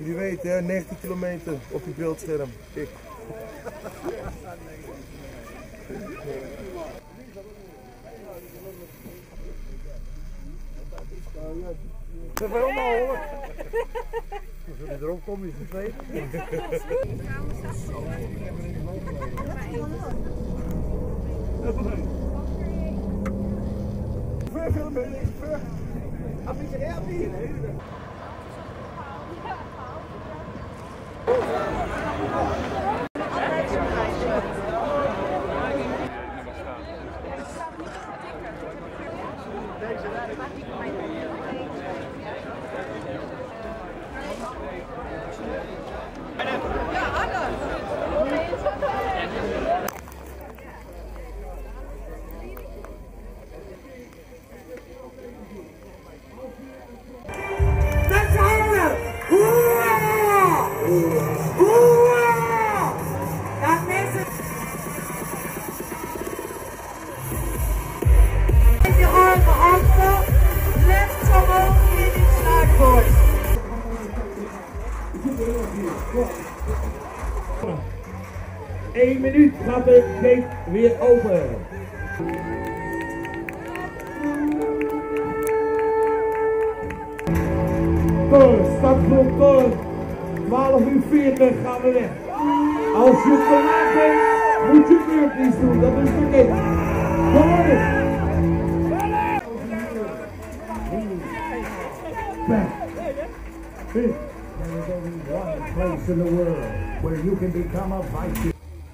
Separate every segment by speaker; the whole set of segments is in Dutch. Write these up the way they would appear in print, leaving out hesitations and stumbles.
Speaker 1: Jullie weten hè, 19 kilometer op je beeldscherm. Ik. Dat is allemaal hoor. Als jullie erop komen, is het twee. Veel meer niks ver. Heb je er echt niet?
Speaker 2: Eén minuut gaat de gate weer open. Door, startblok door. 12:40 gaan we weg. Als je te laat bent, moet je burpees doen. Dat is verkeerd. Door. Back. There is only one place in the world where you can become a Viking.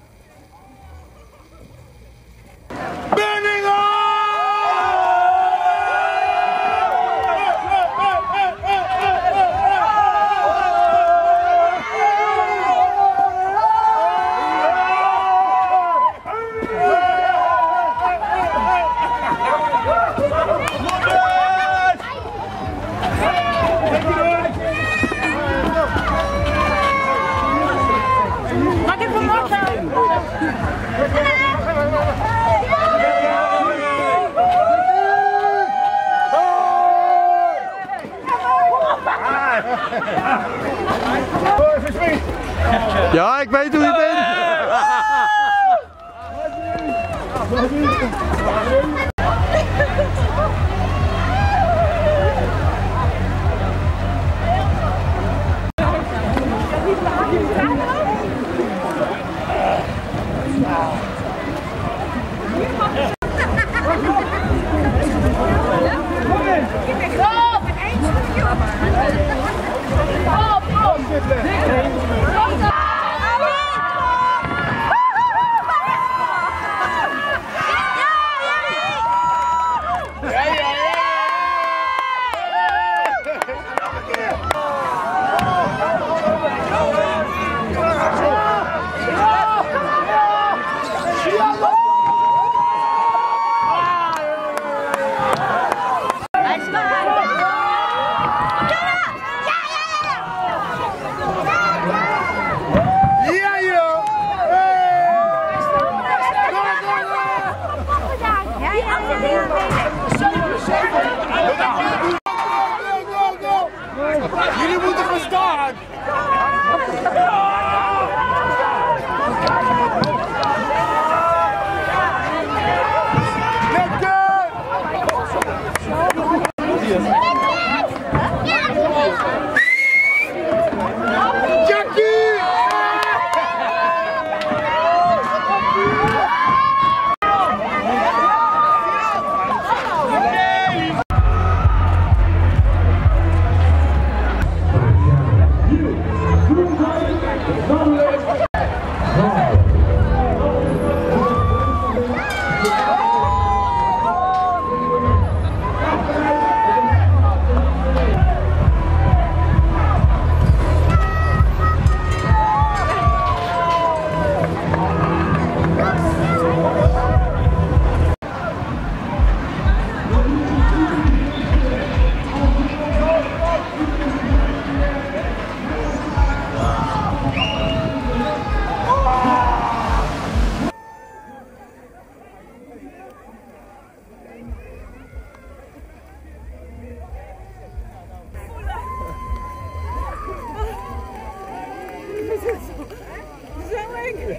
Speaker 1: Ja, ik weet hoe je bent.
Speaker 3: Jullie moeten gaan staan!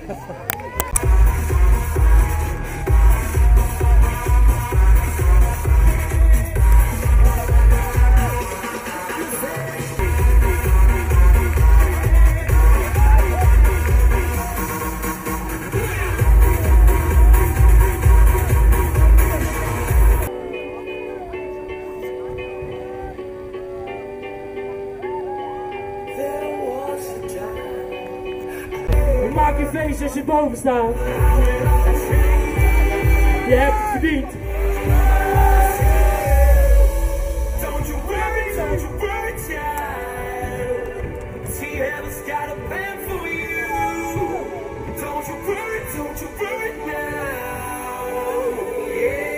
Speaker 4: Maak je feest als je boven staat. Je hebt het verdiend. Don't you worry, child. See, heaven's got a plan for you. Don't you worry now. Yeah.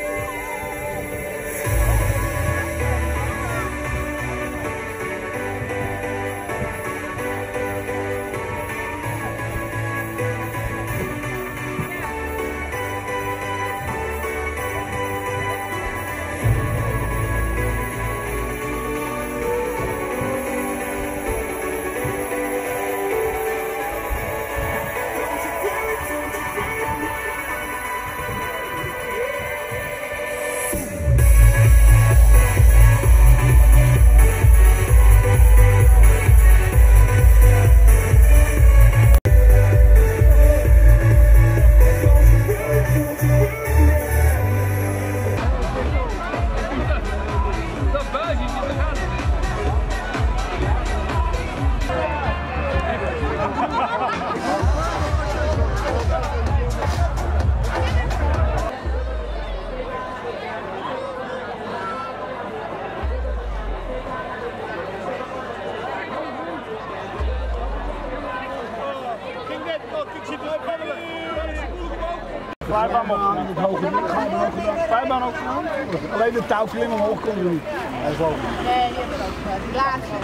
Speaker 3: Glijbaan ook gedaan. Alleen de touwklim omhoog kon je niet.
Speaker 5: Nee, die heb ik ook gedaan. Die laatste.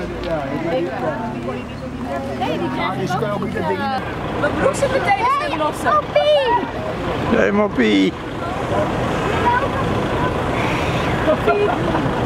Speaker 5: Nee, die krijg ik ook niet. Mijn broek zit meteen in de losse. Moppie!
Speaker 1: Nee, Moppie!
Speaker 5: Moppie!